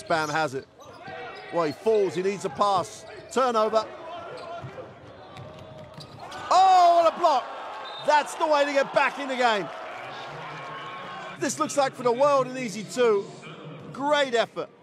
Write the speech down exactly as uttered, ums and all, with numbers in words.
Bam has it. Well, he falls, he needs a pass. Turnover. Oh, what a block! That's the way to get back in the game. This looks like for the world an easy two. Great effort.